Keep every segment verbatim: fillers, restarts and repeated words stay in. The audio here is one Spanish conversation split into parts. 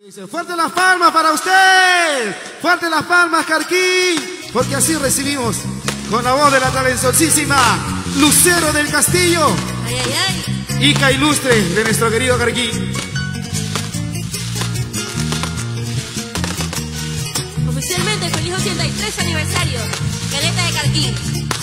Dice, fuerte las palmas para usted, fuerte las palmas, Carquín, porque así recibimos con la voz de la talentosísima Lucero del Castillo, ay, ay, ay. hija ilustre de nuestro querido Carquín. Oficialmente feliz ochenta y tres aniversario, Caleta de Carquín.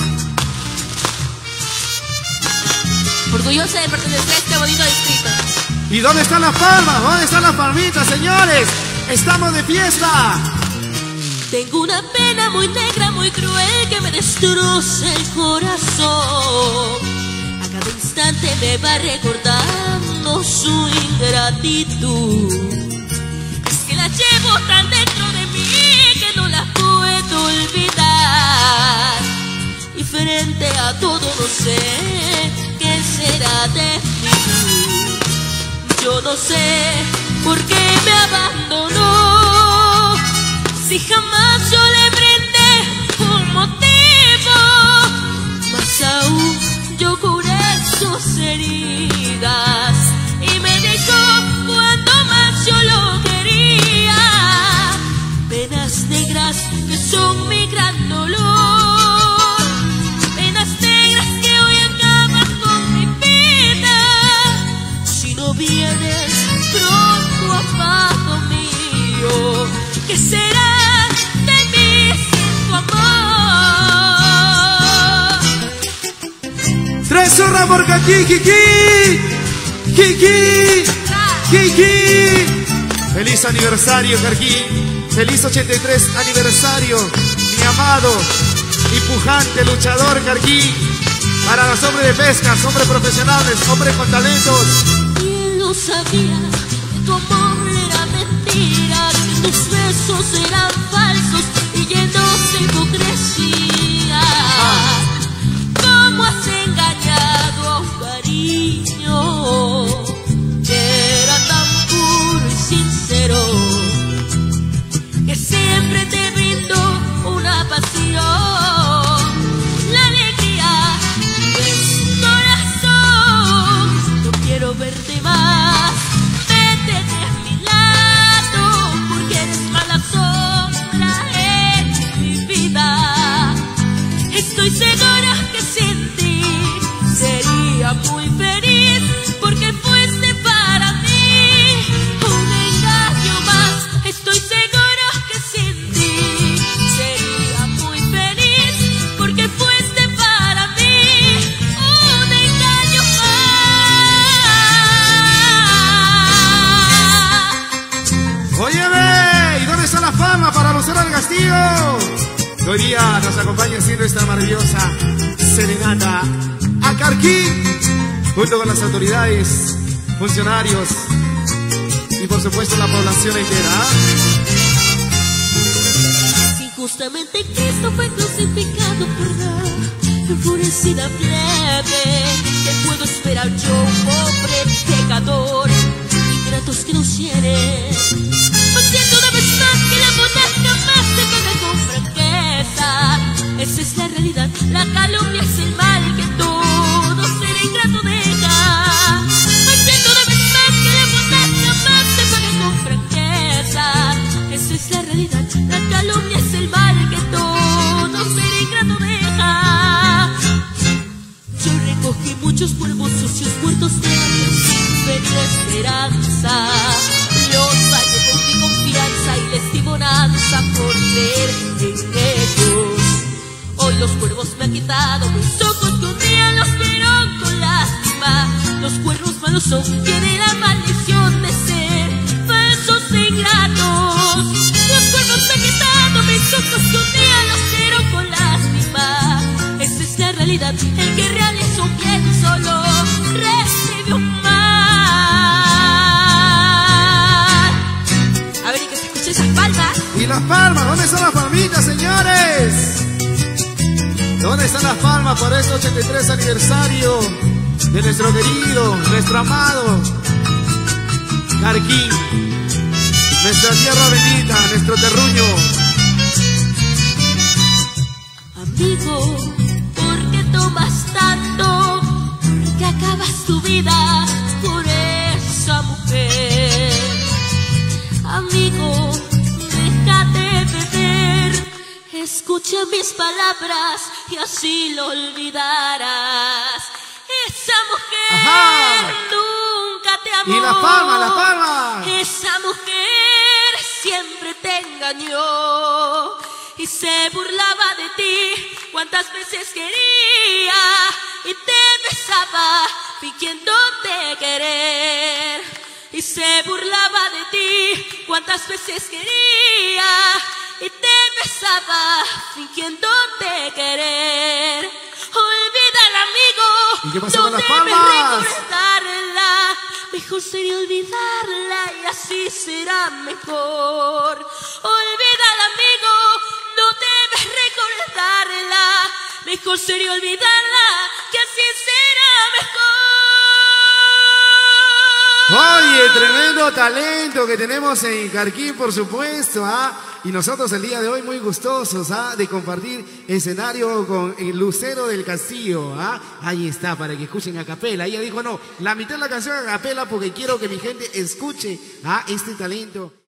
Orgullosa de pertenecer a este bonito distrito. ¿Y dónde están las palmas? ¿Dónde están las palmitas, señores? ¡Estamos de fiesta! Tengo una pena muy negra, muy cruel, que me destroza el corazón. A cada instante me va recordando su ingratitud. Es que la llevo tan dentro de mí que no la puedo olvidar. Y frente a todo no sé qué será de mí. Yo no sé por qué me abandonó, si jamás yo le brindé un motivo. Más aún yo curé sus heridas y me dejó cuando más yo lo quería. Penas negras que son mi gran dolor, penas negras que hoy acaban con mi vida. Si no vienes pronto, amado mío, ¿qué será de mí sin tu amor? ¡Tres zurras por Carquín, Kiki! ¡Kiki! ¡Kiki! ¡Feliz aniversario, Carquín! ¡Feliz ochenta y tres aniversario, mi amado y pujante luchador, Carquín! Para los hombres de pescas, hombres profesionales, hombres con talentos. ¿Quién lo sabía? Que tu amor era mentira, que tus besos eran falsos y llenos de hipocresía. ¿Cómo has engañado a un cariño que era tan puro y sincero, que siempre te brindó una pasión, la alegría de su corazón? No quiero verte más, vete de mi lado, porque eres mala sombra en mi vida. Estoy segura que sin ti sería muy feliz, porque fuiste para mí un engaño más. Estoy segura que sin ti sería muy feliz, porque fuiste para mí un engaño más. ¡Óyeme! ¿Y dónde está la fama para Lucero del Castillo? Que hoy día nos acompaña haciendo esta maravillosa serenata a Carquín, junto con las autoridades, funcionarios y por supuesto la población entera. Si justamente Cristo fue crucificado por la enfurecida plebe, ¿qué puedo esperar yo, un pobre pecador, ingratos que nos hieren? Pues siento una vez más que la bondad jamás se paga con franqueza. Esa es la realidad, la calumnia es el mal que todo ser ingrato deja. Pues siento una vez más que la bondad jamás se paga con franqueza. Esa es la realidad, la calumnia es el mal que todo ser ingrato deja. Yo recogí muchos polvos sucios muertos de hambre sin pedir esperanza. Los bañé con mi confianza y les di bonanza por creer en ellos. Hoy los cuervos me han quitado mis ojos que un día los vieron con lástima. Los cuervos malos son, tienen la maldición de ser falsos e ingratos. Los cuervos me han quitado mis ojos que un día los vieron con lástima. Esa es la realidad, el que realiza un bien solo recibe un mal. A ver, y que se escuchen esas palmas. ¿Y las palmas? ¿Dónde están las palmitas, señores? ¿Dónde están las palmas para este ochenta y tres aniversario de nuestro querido, nuestro amado Carquín, nuestra tierra bendita, nuestro terruño? Amigo, ¿por qué tomas tanto? ¿Por qué acabas tu vida por esa mujer? escucha mis palabras y así lo olvidarás. Esa mujer Ajá. nunca te amó. Y la palma, la palma. Esa mujer siempre te engañó y se burlaba de ti cuantas veces quería y te besaba fingiéndote querer. Y se burlaba de ti cuantas veces quería y te besaba fingiéndote querer. Olvídala, amigo, ¿Y qué pasó no con las debes palmas? recordarla. Mejor sería olvidarla y así será mejor. Olvídala, amigo, no debes recordarla. Mejor sería olvidarla, que así será mejor. Oye, tremendo talento que tenemos en Carquín, por supuesto, ¿ah? Y nosotros el día de hoy muy gustosos, ¿ah? De compartir escenario con el Lucero del Castillo, ¿ah? Ahí está, para que escuchen a capela. Ella dijo, no, la mitad de la canción a capela porque quiero que mi gente escuche, ¿ah? Este talento.